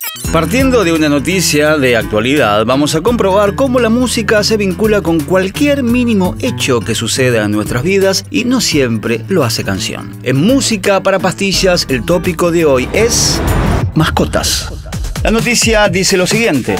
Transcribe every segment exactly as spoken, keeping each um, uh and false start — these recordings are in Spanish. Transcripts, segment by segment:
Partiendo de una noticia de actualidad, vamos a comprobar cómo la música se vincula con cualquier mínimo hecho que suceda en nuestras vidas y no siempre lo hace canción. En Música para Pastillas, el tópico de hoy es mascotas. La noticia dice lo siguiente.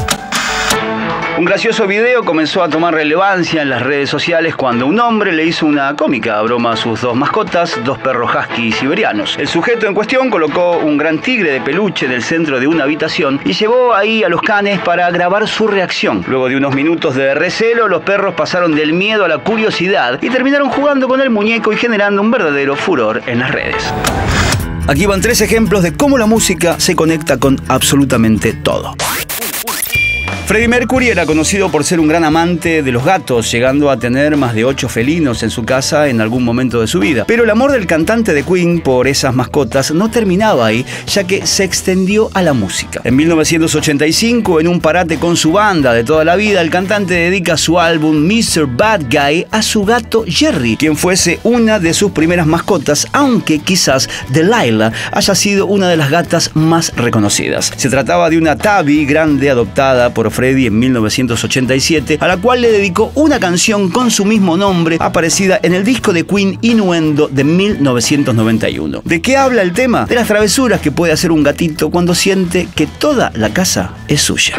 Un gracioso video comenzó a tomar relevancia en las redes sociales cuando un hombre le hizo una cómica broma a sus dos mascotas, dos perros husky siberianos. El sujeto en cuestión colocó un gran tigre de peluche en el centro de una habitación y llevó ahí a los canes para grabar su reacción. Luego de unos minutos de recelo, los perros pasaron del miedo a la curiosidad y terminaron jugando con el muñeco y generando un verdadero furor en las redes. Aquí van tres ejemplos de cómo la música se conecta con absolutamente todo. Freddie Mercury era conocido por ser un gran amante de los gatos, llegando a tener más de ocho felinos en su casa en algún momento de su vida. Pero el amor del cantante de Queen por esas mascotas no terminaba ahí, ya que se extendió a la música. En mil novecientos ochenta y cinco, en un parate con su banda de toda la vida, el cantante dedica su álbum mister Bad Guy a su gato Jerry, quien fuese una de sus primeras mascotas, aunque quizás Delilah haya sido una de las gatas más reconocidas. Se trataba de una tabby grande adoptada por Freddie en mil novecientos ochenta y siete, a la cual le dedicó una canción con su mismo nombre, aparecida en el disco de Queen Innuendo de mil novecientos noventa y uno. ¿De qué habla el tema? De las travesuras que puede hacer un gatito cuando siente que toda la casa es suya.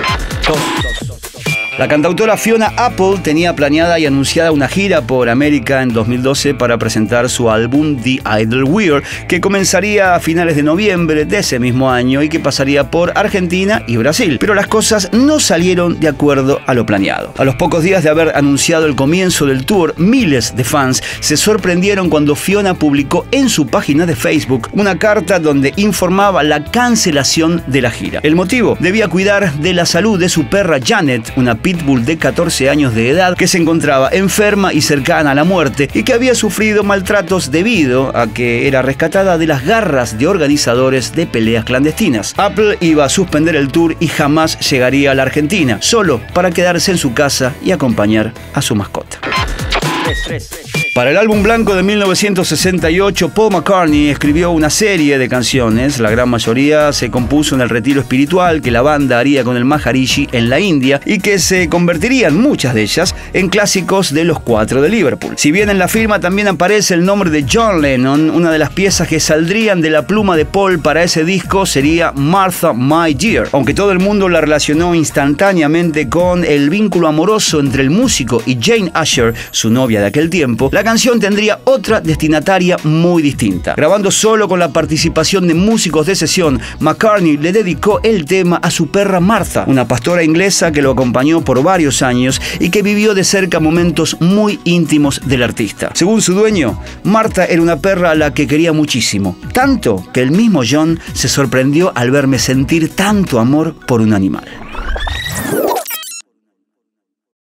La cantautora Fiona Apple tenía planeada y anunciada una gira por América en dos mil doce para presentar su álbum The Idle Weird, que comenzaría a finales de noviembre de ese mismo año y que pasaría por Argentina y Brasil. Pero las cosas no salieron de acuerdo a lo planeado. A los pocos días de haber anunciado el comienzo del tour, miles de fans se sorprendieron cuando Fiona publicó en su página de Facebook una carta donde informaba la cancelación de la gira. El motivo: debía cuidar de la salud de su perra Janet, una pitbull de catorce años de edad que se encontraba enferma y cercana a la muerte y que había sufrido maltratos debido a que era rescatada de las garras de organizadores de peleas clandestinas. Apple iba a suspender el tour y jamás llegaría a la Argentina, solo para quedarse en su casa y acompañar a su mascota. Para el álbum blanco de mil novecientos sesenta y ocho, Paul McCartney escribió una serie de canciones. La gran mayoría se compuso en el retiro espiritual que la banda haría con el Maharishi en la India y que se convertirían, muchas de ellas, en clásicos de los cuatro de Liverpool. Si bien en la firma también aparece el nombre de John Lennon, una de las piezas que saldrían de la pluma de Paul para ese disco sería Martha My Dear. Aunque todo el mundo la relacionó instantáneamente con el vínculo amoroso entre el músico y Jane Asher, su novia de aquel tiempo, la canción tendría otra destinataria muy distinta. Grabando solo con la participación de músicos de sesión, McCartney le dedicó el tema a su perra Martha, una pastora inglesa que lo acompañó por varios años y que vivió de cerca momentos muy íntimos del artista. Según su dueño, Martha era una perra a la que quería muchísimo, tanto que el mismo John se sorprendió al verme sentir tanto amor por un animal.